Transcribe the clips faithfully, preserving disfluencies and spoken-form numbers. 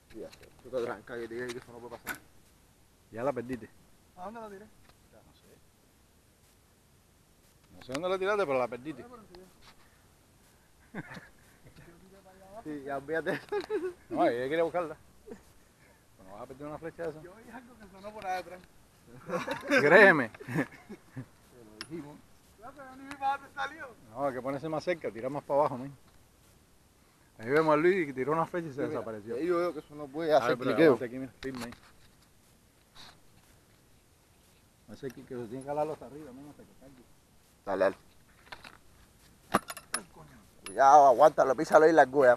Fíjate, tú te trancas que te digas que eso no puede pasar. Ya la perdiste. ¿A dónde la tiré? Ya no sé. No sé dónde la tiraste, pero la perdiste. Sí, ya olvídate. No, ella quiere buscarla. No vas a perder una flecha de esa. Yo oí algo que sonó por ahí atrás. Créeme. Te lo dijimos. Ya, pero ni mi padre salió. No, hay que ponerse más cerca, tirar más para abajo, ¿no? Ahí vemos a Luis que tiró una flecha y se Mira, desapareció. ahí yo veo que eso no puede A hacer ver, pero cliqueo. aguanta aquí, mira, firme ahí. Hace que, que se tiene que jalarlo hasta arriba, mira, hasta que caiga. Dale, dale. Cuidado, aguántalo, písalo ahí la goya.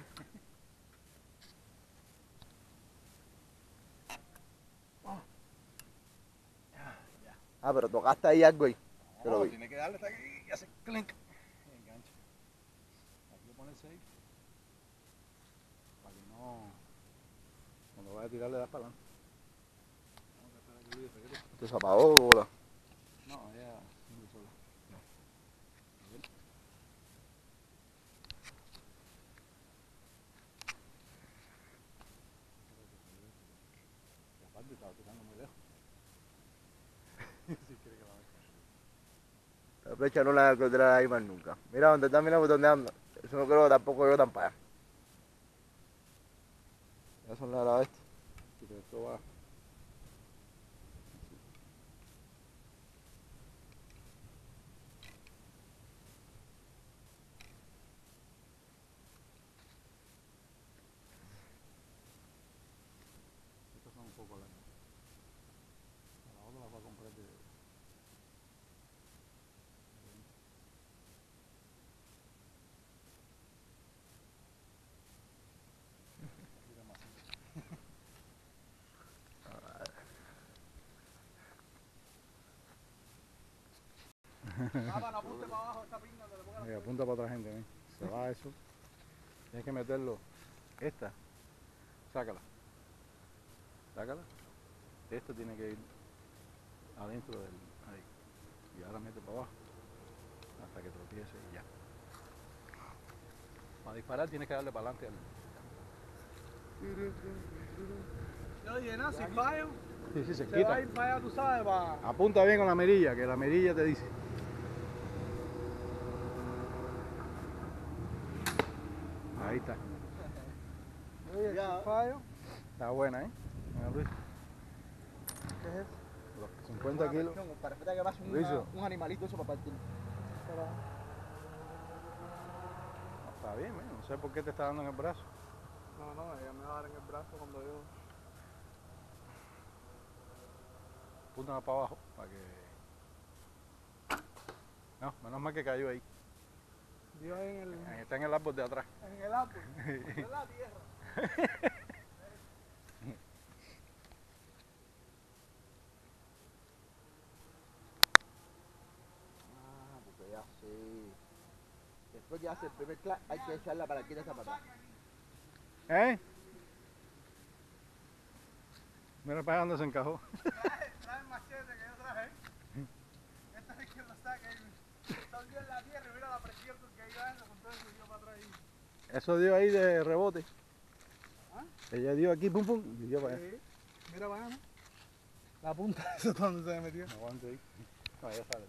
Ah, pero tocaste ahí algo ahí. Te lo No, vi. tiene que darle hasta aquí y hacer clink. Y engancha. Aquí lo pones ahí. Para que no... Cuando vaya a tirar le das para adelante. Vamos a esperar que Luis regrese. ¿Esto se apagó, bola? No, ya... sigue sola. A ver. Y aparte estaba tirando muy lejos. Si quiere que la vea. La flecha no la voy a encontrar ahí más nunca. Mira dónde está, mira por dónde anda. Eso no creo tampoco yo tan para allá. Ya son las la este. Sí, pero esto va... Estas son un poco largas. A la otra las voy a comprar de... Tira más. Papá, no apunte para abajo esta pinga, te le ponga la Mira, apunta para otra gente, ¿eh? Se va eso. Tienes que meterlo. Esta. Sácala. Sácala. Esto tiene que ir adentro del... Ahí. Y ahora mete para abajo. Hasta que tropiece y ya. Para disparar tienes que darle para adelante al... Yo dije, no, si fallo, Sí, sí, se se va quita. a ir para allá, tú sabes, para... Apunta bien con la mirilla, que la mirilla te dice. Ahí está. Oye, Ya. si fallo, Está buena, ¿eh? Mira, Luis. ¿qué es eso? Los cincuenta kilos. Parece que pasa un, Luiso. un animalito eso para partir. Pero, No, está bien, ¿eh? No sé por qué te está dando en el brazo. no, no, ella me va a dar en el brazo cuando yo... Apunta más para abajo, para que... No, menos mal que cayó ahí. Dio ahí en el... Está en el árbol de atrás. En el árbol, en la tierra. Ah, porque ya sé. Después que hace el primer clap hay que echar la palanquita esa para atrás. ¿Eh? Mira para allá donde se encajó. Trae, trae el machete que yo traje. Esta es que lo saca y está hundido en la tierra y mira la presión con que iba eso, con todo eso dio para atrás ahí. Eso dio ahí de rebote. ¿Ah? Ella dio aquí, pum pum, y dio para allá. Sí. Mira para allá, ¿no? La punta, eso es donde se me metió. Aguante ahí. No, ya sale.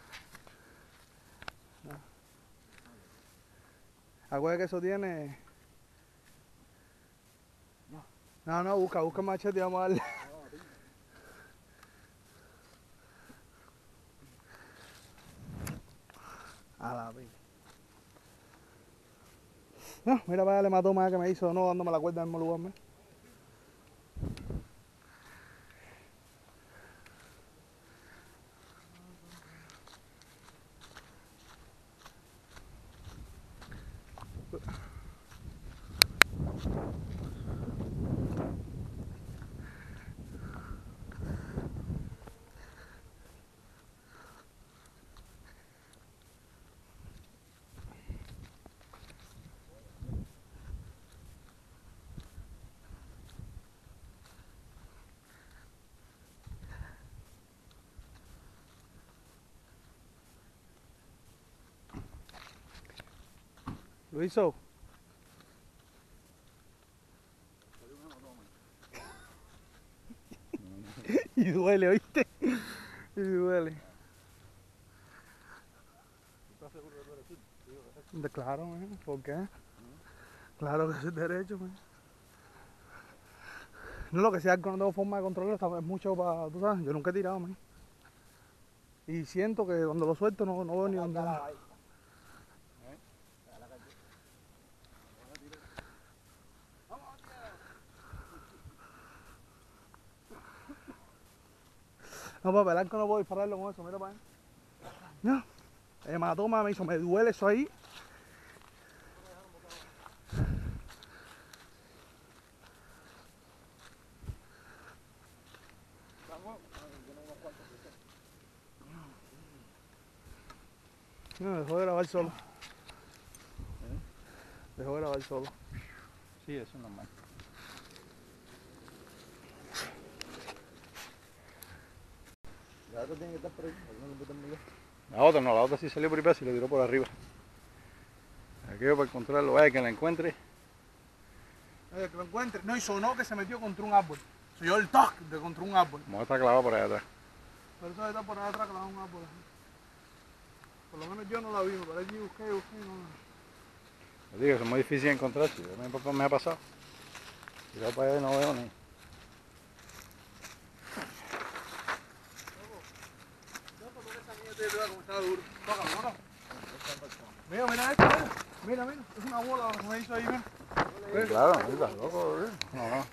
Acuérdate que eso tiene... No, no, no, busca, busca el machete y vamos a darle. A la pila. No, mira para allá, le mató más que me hizo, no dándome la cuerda en el mismo lugar, ¿me? Lo hizo. Y duele, ¿oíste? Y duele. ¿Estás seguro que tú eres tú? De claro, man. ¿Por qué? Claro que es derecho, man. No, lo que sea, que no tengo forma de controlarlo, está- es mucho para, tú sabes, yo nunca he tirado, man. Y siento que cuando lo suelto no, no veo ni dónde va. No, para pelar que no puedo dispararlo con eso, mira para allá. No, el hematoma me hizo, me duele eso ahí. No, dejó de grabar solo. Dejó de grabar solo. Sí, eso es normal. La otra tiene que estar por ahí, porque no lo botan muy lejos. La otra no, la otra sí salió por ahí y lo tiró por arriba. Aquello para encontrarlo, vaya que la encuentre. Eh, que lo encuentre. No, y sonó que se metió contra un árbol. Se oyó el toque de contra un árbol. Como está clavado por allá atrás. Por eso está por allá atrás clavado un árbol. Por lo menos yo no la vi, por allí busqué y busqué y no. Les digo, es muy difícil encontrar. Si a mi papá me ha pasado. Tirado para allá y no veo ni. Mira, mira esto, mira. Mira, mira. Es una bola que me hizo ahí, mira. Sí, claro, no estás loco, ¿eh? No, no.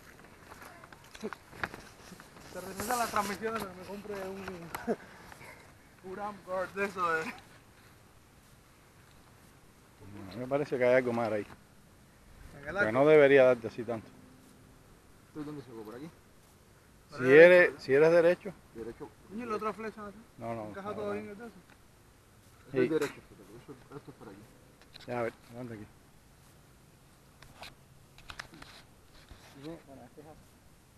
Te regresa las transmisiones para que me compre un. Un Amguard de eso de. A mí me parece que hay algo más ahí. En el Que arco. no debería darte así tanto. ¿Tú dónde se fue? ¿Por aquí? Por Si el derecho, eres, ¿verdad? si eres derecho, Derecho. ¿Y la otra flecha así? no, no. ¿Encaja no, todo no. bien el de eso? Eso Sí. es derecho, fíjate, eso, esto es por aquí. Ya, a ver, aguanta aquí. Bueno, este es así.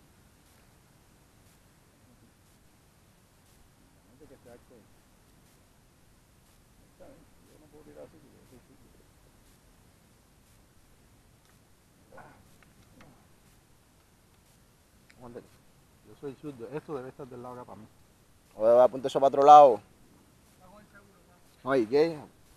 Que se acte. Está bien, yo no puedo tirar así porque yo soy zurdo. Aguántate. Yo soy zurdo, esto debe estar del lado acá para mí. Oye, va a apuntar eso para otro lado. Ay, ¿qué?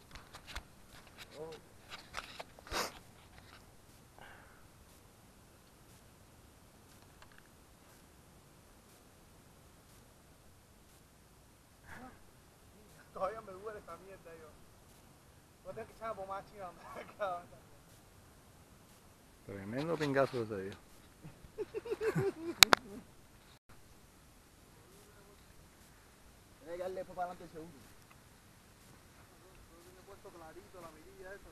Todavía me duele esta mierda, yo. Voy a tener que echar pomada china donde cada vez. Tremendo pingazo ese día. Tiene que darle después para adelante el segundo. Tiene puesto clarito la mirilla esa.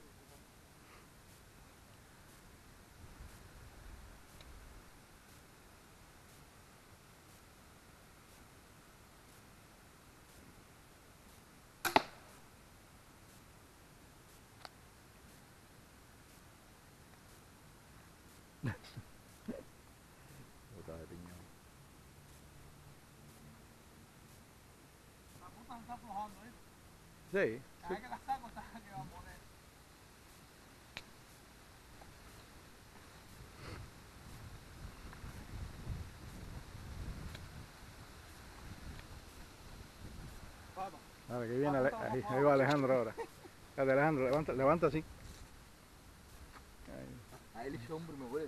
Bota de piñón. La puta se está aflojando, ¿eh? Sí, Cada vez que la saco está que va a poner. Papá. Ahora que viene, Ale- ahí, ahí va Alejandro ahora. Fíjate, Alejandro, levanta, levanta así. Ahí. A él ese hombre me huele.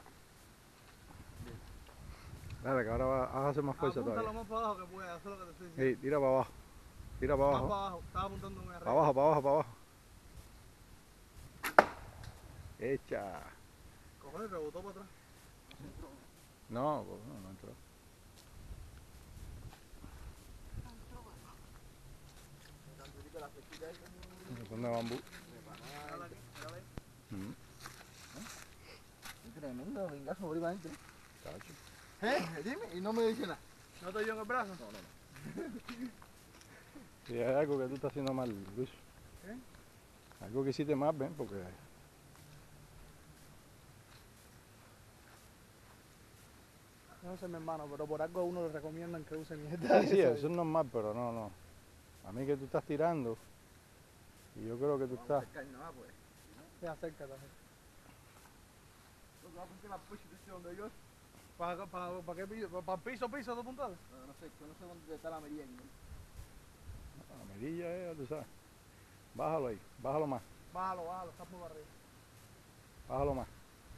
Dale, que ahora va, vas a hacer más fuerza Apunta lo todavía. más para abajo que pueda, eso es lo que te estoy diciendo. Sí, tira para abajo. Tira para Más abajo. para abajo, estaba apuntando muy arriba. Para abajo, para abajo, para abajo. Echa. Cojones, rebotó para atrás. No, pues no, no entró. Son de bambú. Mírala aquí, mírala ahí. Mm, Es tremendo, vengazo por ahí para adentro. tacho. ¿Eh? Dime, y no me dice nada. ¿No te dio en el brazo? No, no, no. Si hay algo que tú estás haciendo mal, Luis. ¿Qué? Algo que hiciste más, ven, porque. No sé, mi hermano, pero por algo a uno le recomiendan que use mierda. Sí, sí, eso es normal, pero no, no. A mí que tú estás tirando. Y yo creo que tú estás. Nada, pues. Se acerca también. Lo que va a apuntar la pucha, ¿viste donde yo? ¿Para, para, para qué piso? ¿Para el piso, piso, dos puntales? No, no sé, yo no sé dónde está la merienda. La mirilla es, tú sabes. Bájalo ahí, bájalo más, Bájalo, bájalo, está muy arriba. bájalo más.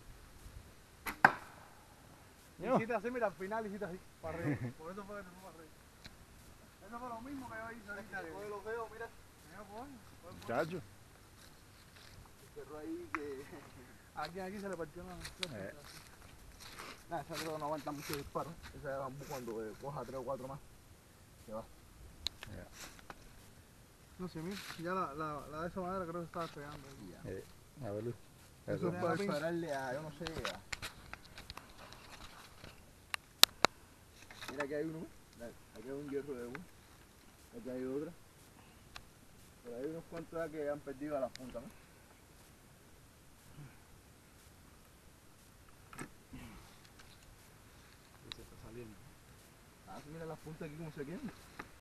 Ño. Hiciste así, mira, al final hiciste así, para arriba. Por eso fue que te fue para arriba. Eso fue lo mismo que yo hice ahorita. Coge los dedos, mira. Mira, coño, coño. Muchacho. El perro ahí que... Aquí, aquí se le partió la... Eh. Nada, esa creo que no aguanta mucho disparo. Esa de bambú cuando eh, coja tres o cuatro más. Se va. No sé, mira, ya la, la, la de esa manera creo que estaba pegando. Y ya. Eh, a ver, Luis. Eso Eso. es Para para pincho. dispararle a, yo no sé, a... Mira que hay uno, mira, aquí hay un hierro de uno, aquí hay otra. Pero hay unos cuantos ya que han perdido a las puntas, ¿no? Se está saliendo. Ah, sí, mira las puntas aquí como se quedan.